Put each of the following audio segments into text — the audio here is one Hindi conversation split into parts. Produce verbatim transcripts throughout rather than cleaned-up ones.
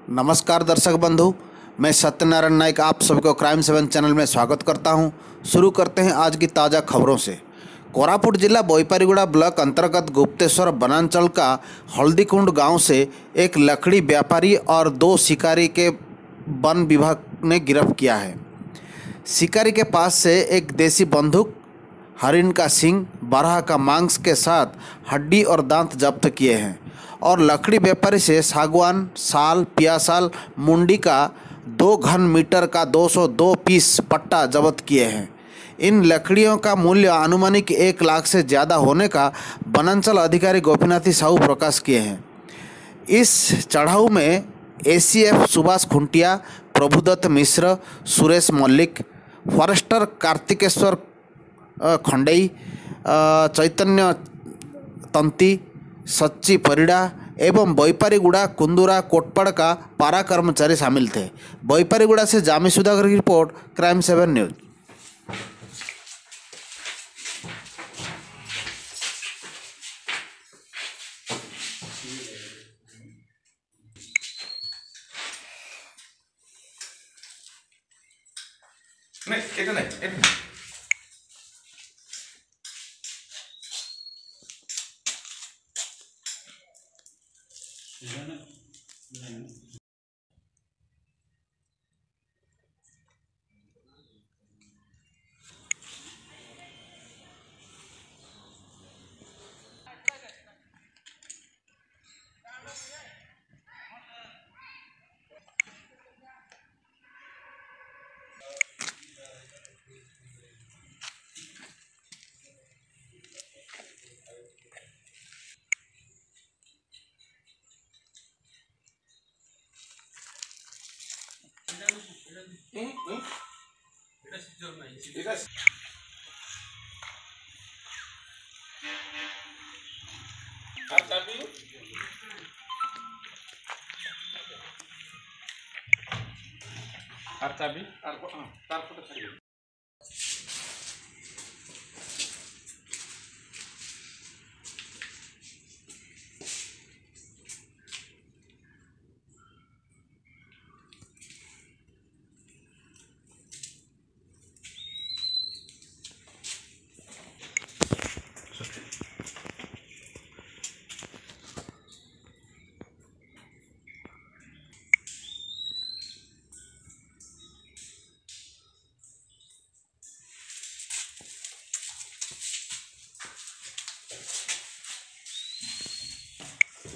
नमस्कार दर्शक बंधु, मैं सत्यनारायण नायक आप सभी को क्राइम सेवन चैनल में स्वागत करता हूं। शुरू करते हैं आज की ताज़ा खबरों से। कोरापुट जिला बोईपारीगुड़ा ब्लॉक अंतर्गत गुप्तेश्वर वनांचल का हल्दीकुंड गांव से एक लकड़ी व्यापारी और दो शिकारी के वन विभाग ने गिरफ्त किया है। शिकारी के पास से एक देसी बंदूक, हरिन का सींग, बरहा का मांस के साथ हड्डी और दांत जब्त किए हैं और लकड़ी व्यापारी से सागवान, साल, पियासाल, मुंडी का दो घन मीटर का दो सौ दो पीस पट्टा जब्त किए हैं। इन लकड़ियों का मूल्य अनुमानिक एक लाख से ज़्यादा होने का वनांचल अधिकारी गोपीनाथी साहू प्रकाश किए हैं। इस चढ़ाऊ में एसीएफ सुभाष खुंटिया, प्रभुदत्त मिश्र, सुरेश मल्लिक, फॉरेस्टर कार्तिकेश्वर खंडेई, चैतन्य तंती, सच्ची परिड़ा एवं बोईपारीगुड़ा कुंदुरा कोटपाड़ का पारा कर्मचारी शामिल थे। बोईपारीगुड़ा से जामी सुधाकर की रिपोर्ट, क्राइम सेवन न्यूज। नहीं, এটা नहीं, এটা नहीं। আর চাবি আর তারপরে থাকবে।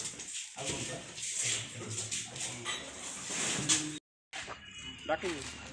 Back in.